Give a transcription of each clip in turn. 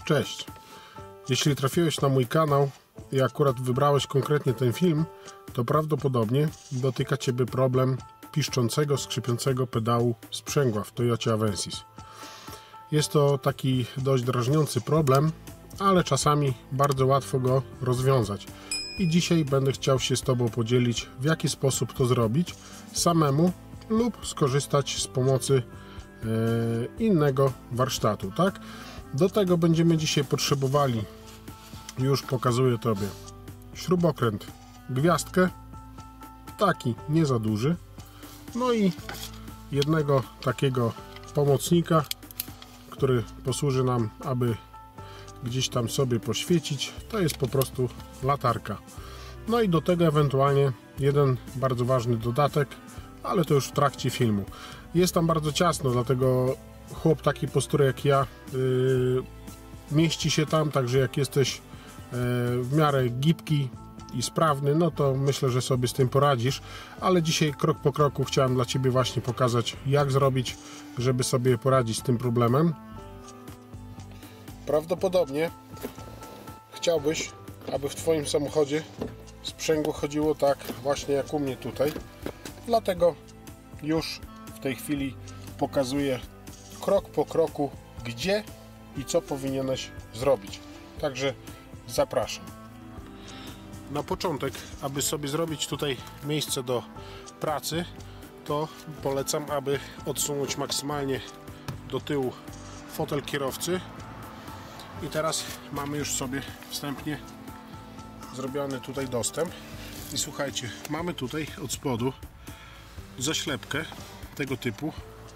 Cześć! Jeśli trafiłeś na mój kanał i akurat wybrałeś konkretnie ten film, to prawdopodobnie dotyka Ciebie problem piszczącego, skrzypiącego pedału sprzęgła w Toyocie Avensis. Jest to taki dość drażniący problem, ale czasami bardzo łatwo go rozwiązać. I dzisiaj będę chciał się z Tobą podzielić, w jaki sposób to zrobić samemu lub skorzystać z pomocy innego warsztatu, tak? Do tego będziemy dzisiaj potrzebowali, już pokazuję Tobie, śrubokręt, gwiazdkę, taki nie za duży, no i jednego takiego pomocnika, który posłuży nam, aby gdzieś tam sobie poświecić. To jest po prostu latarka. No i do tego ewentualnie jeden bardzo ważny dodatek, ale to już w trakcie filmu. Jest tam bardzo ciasno, dlatego chłop takiej postury jak ja mieści się tam, także jak jesteś w miarę gibki i sprawny, no to myślę, że sobie z tym poradzisz, ale dzisiaj krok po kroku chciałem dla Ciebie właśnie pokazać, jak zrobić, żeby sobie poradzić z tym problemem. Prawdopodobnie chciałbyś, aby w Twoim samochodzie sprzęgło chodziło tak właśnie jak u mnie tutaj, dlatego już w tej chwili pokazuję krok po kroku, gdzie i co powinieneś zrobić. Także zapraszam. Na początek, aby sobie zrobić tutaj miejsce do pracy, to polecam, aby odsunąć maksymalnie do tyłu fotel kierowcy. I teraz mamy już sobie wstępnie zrobiony tutaj dostęp. I słuchajcie, mamy tutaj od spodu zaślepkę tego typu.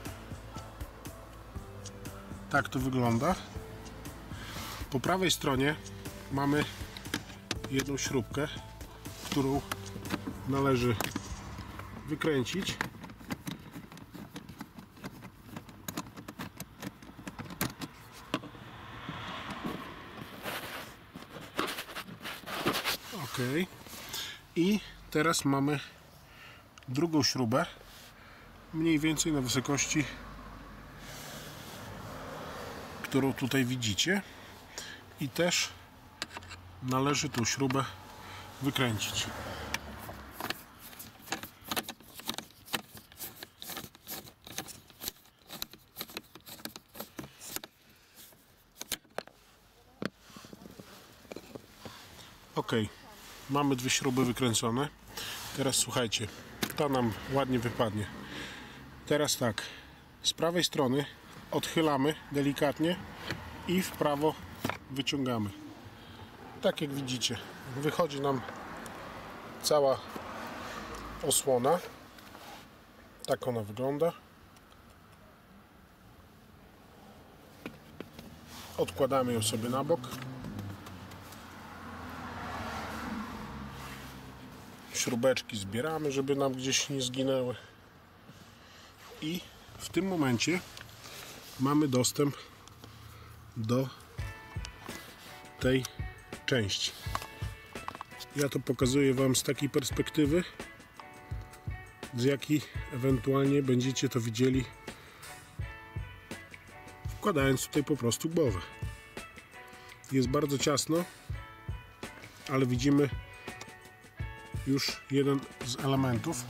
Tak to wygląda. Po prawej stronie mamy jedną śrubkę, którą należy wykręcić. Ok. I teraz mamy drugą śrubę, mniej więcej na wysokości, którą tutaj widzicie, i też należy tą śrubę wykręcić. Ok, mamy dwie śruby wykręcone. Teraz słuchajcie, ta nam ładnie wypadnie. Teraz tak, z prawej strony odchylamy delikatnie i w prawo wyciągamy. Tak jak widzicie, wychodzi nam cała osłona. Tak ona wygląda. Odkładamy ją sobie na bok. Śrubeczki zbieramy, żeby nam gdzieś nie zginęły. I w tym momencie mamy dostęp do tej części. Ja to pokazuję Wam z takiej perspektywy, z jakiej ewentualnie będziecie to widzieli, wkładając tutaj po prostu głowę. Jest bardzo ciasno, ale widzimy już jeden z elementów.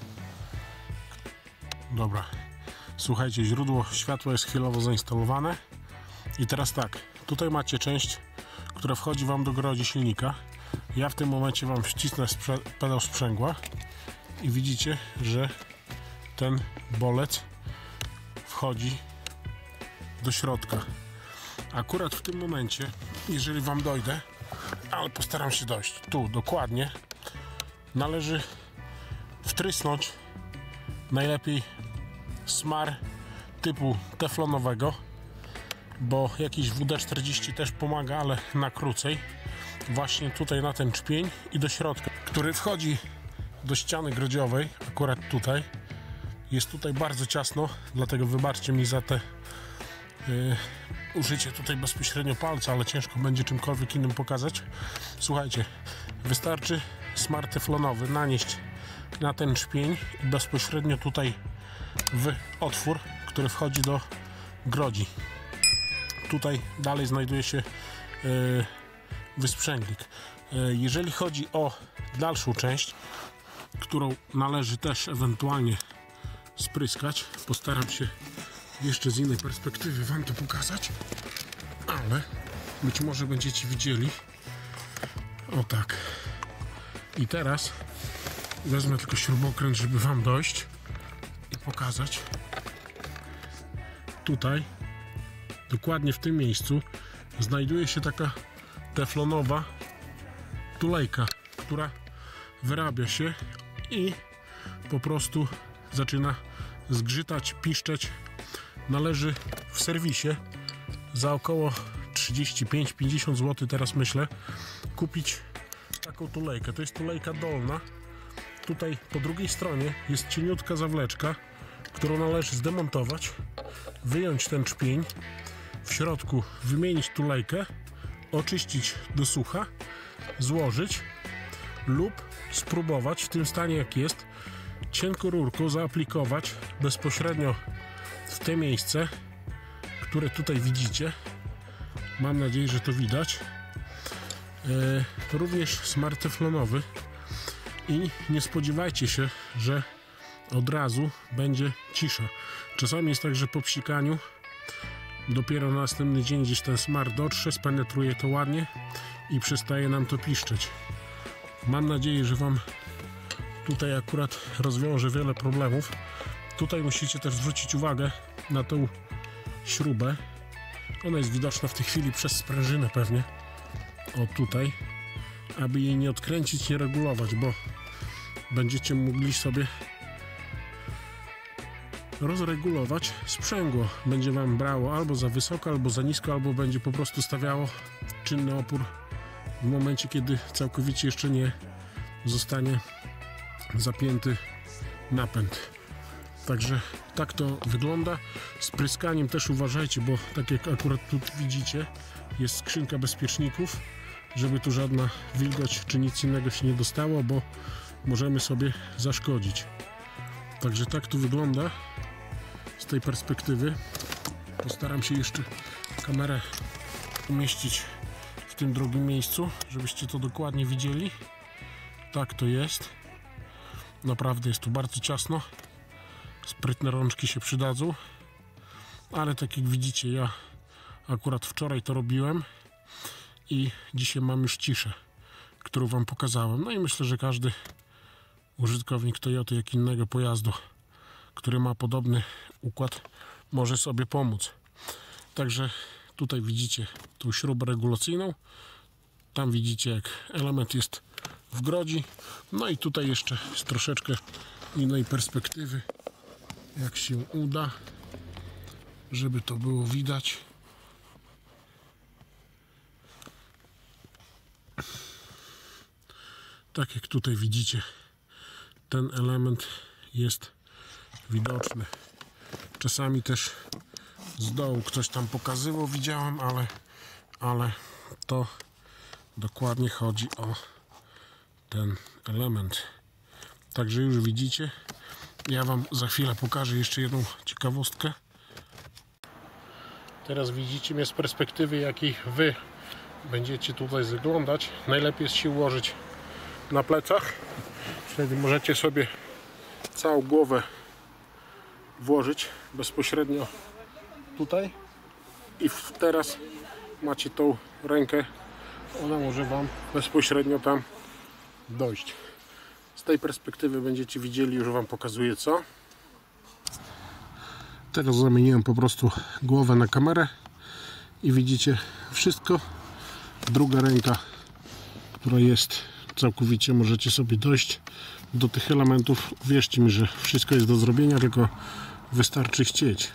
Dobra, słuchajcie, źródło światła jest chwilowo zainstalowane. I teraz tak, tutaj macie część, która wchodzi Wam do grodzi silnika. Ja w tym momencie Wam wcisnę pedał sprzęgła i widzicie, że ten bolec wchodzi do środka. Akurat w tym momencie, jeżeli Wam dojdę, ale postaram się dojść tu dokładnie, należy wtrysnąć najlepiej smar typu teflonowego, bo jakiś WD-40 też pomaga, ale na krócej. Właśnie tutaj na ten czpień i do środka, który wchodzi do ściany grodziowej. Akurat tutaj jest bardzo ciasno, dlatego wybaczcie mi za te użycie tutaj bezpośrednio palca, ale ciężko będzie czymkolwiek innym pokazać. Słuchajcie, wystarczy smar teflonowy nanieść na ten czpień i bezpośrednio tutaj w otwór, który wchodzi do grodzi. tutaj dalej znajduje się wysprzęglik. Jeżeli chodzi o dalszą część, którą należy też ewentualnie spryskać, postaram się jeszcze z innej perspektywy wam to pokazać, ale być może będziecie widzieli. O tak. I teraz wezmę tylko śrubokręt, żeby wam dojść i pokazać. Tutaj, dokładnie w tym miejscu, znajduje się taka teflonowa tulejka, która wyrabia się i po prostu zaczyna zgrzytać, piszczeć. Należy w serwisie za około 35-50 zł, teraz myślę, kupić taką tulejkę. To jest tulejka dolna. Tutaj po drugiej stronie jest cieniutka zawleczka, którą należy zdemontować, wyjąć ten czpień, w środku wymienić tulejkę, oczyścić do sucha, złożyć lub spróbować w tym stanie jak jest, cienką rurką zaaplikować bezpośrednio w te miejsce, które tutaj widzicie. Mam nadzieję, że to widać. Również smarr teflonowy i nie spodziewajcie się, że od razu będzie cisza. Czasami jest tak, że po psikaniu dopiero na następny dzień gdzieś ten smarr dotrze, spenetruje to ładnie i przestaje nam to piszczeć. Mam nadzieję, że wam tutaj akurat rozwiąże wiele problemów. Tutaj musicie też zwrócić uwagę na tą śrubę. Ona jest widoczna w tej chwili przez sprężynę pewnie. O tutaj. Aby jej nie odkręcić, nie regulować, bo będziecie mogli sobie rozregulować sprzęgło. Będzie wam brało albo za wysoko, albo za nisko, albo będzie po prostu stawiało czynny opór w momencie, kiedy całkowicie jeszcze nie zostanie zapięty napęd. Także tak to wygląda. Z pryskaniem też uważajcie, bo tak jak akurat tu widzicie, jest skrzynka bezpieczników, żeby tu żadna wilgoć czy nic innego się nie dostało, bo możemy sobie zaszkodzić. Także tak to wygląda z tej perspektywy. Postaram się jeszcze kamerę umieścić w tym drugim miejscu, żebyście to dokładnie widzieli. Tak to jest. Naprawdę jest tu bardzo ciasno. Sprytne rączki się przydadzą. Ale tak jak widzicie, ja akurat wczoraj to robiłem i dzisiaj mam już ciszę, którą wam pokazałem. No i myślę, że każdy użytkownik Toyoty, jak innego pojazdu, który ma podobny układ, może sobie pomóc. Także tutaj widzicie tą śrubę regulacyjną. Tam widzicie, jak element jest w grodzi. No i tutaj jeszcze z troszeczkę innej perspektywy, jak się uda, żeby to było widać. Tak jak tutaj widzicie, ten element jest widoczny. Czasami też z dołu ktoś tam pokazywał, widziałem, ale to dokładnie chodzi o ten element. Także już widzicie. Ja wam za chwilę pokażę jeszcze jedną ciekawostkę. Teraz widzicie mnie z perspektywy, jakiej wy będziecie tutaj zaglądać. Najlepiej jest się ułożyć na plecach. Wtedy możecie sobie całą głowę włożyć bezpośrednio tutaj i teraz macie tą rękę, ona może wam bezpośrednio tam dojść. Z tej perspektywy będziecie widzieli, już wam pokazuję co. Teraz zamieniłem po prostu głowę na kamerę i widzicie wszystko. Druga ręka, która jest całkowicie, możecie sobie dojść do tych elementów. Wierzcie mi, że wszystko jest do zrobienia, tylko wystarczy chcieć.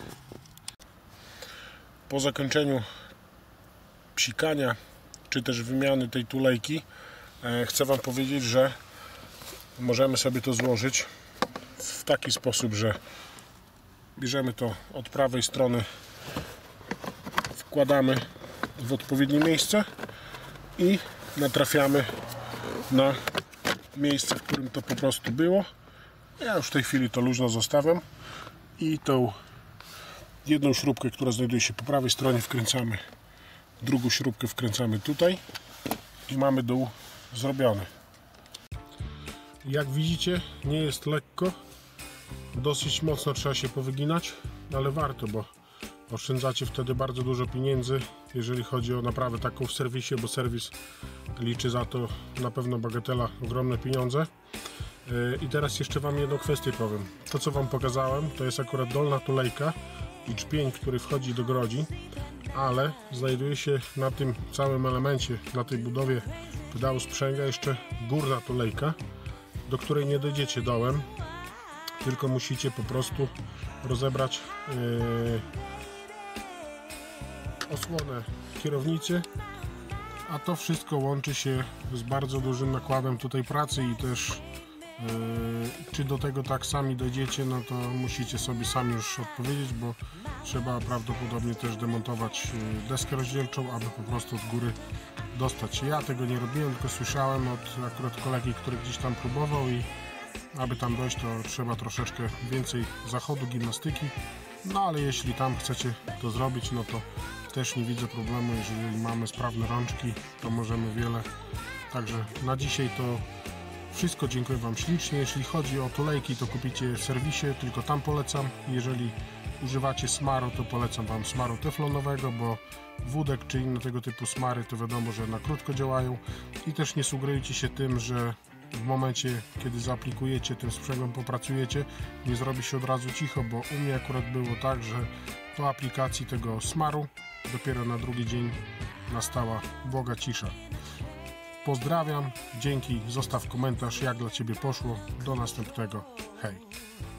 Po zakończeniu psikania czy też wymiany tej tulejki chcę wam powiedzieć, że możemy sobie to złożyć w taki sposób, że bierzemy to od prawej strony, wkładamy w odpowiednie miejsce i natrafiamy na miejsce, w którym to po prostu było. Ja już w tej chwili to luźno zostawiam i tą Jedną śrubkę, która znajduje się po prawej stronie, wkręcamy, drugą śrubkę wkręcamy tutaj i mamy dół zrobiony. Jak widzicie, nie jest lekko, dosyć mocno trzeba się powyginać, ale warto, bo oszczędzacie wtedy bardzo dużo pieniędzy, jeżeli chodzi o naprawę taką w serwisie, bo serwis liczy za to na pewno bagatela ogromne pieniądze. I teraz jeszcze Wam jedną kwestię powiem. To, co Wam pokazałem, to jest akurat dolna tulejka i czpień, który wchodzi do grodzi, ale znajduje się na tym całym elemencie, na tej budowie pedału sprzęgła jeszcze górna tulejka, do której nie dojdziecie dołem, tylko musicie po prostu rozebrać osłonę kierownicy, a to wszystko łączy się z bardzo dużym nakładem tutaj pracy i też czy do tego tak sami dojdziecie, no to musicie sobie sami już odpowiedzieć, bo trzeba prawdopodobnie też demontować deskę rozdzielczą, aby po prostu od góry dostać się. Ja tego nie robiłem, tylko słyszałem od akurat kolegi, który gdzieś tam próbował i aby tam dojść, to trzeba troszeczkę więcej zachodu, gimnastyki, no ale jeśli tam chcecie to zrobić, no to też nie widzę problemu. Jeżeli mamy sprawne rączki, to możemy wiele. Także na dzisiaj to wszystko. Dziękuję Wam ślicznie. Jeśli chodzi o tulejki, to kupicie w serwisie, tylko tam polecam. Jeżeli używacie smaru, to polecam Wam smaru teflonowego, bo wódek czy inne tego typu smary to wiadomo, że na krótko działają i też nie sugerujcie się tym, że w momencie, kiedy zaaplikujecie tym sprzęgłem, popracujecie, nie zrobi się od razu cicho, bo u mnie akurat było tak, że po aplikacji tego smaru dopiero na drugi dzień nastała błoga cisza. Pozdrawiam, dzięki, zostaw komentarz, jak dla Ciebie poszło. Do następnego, hej!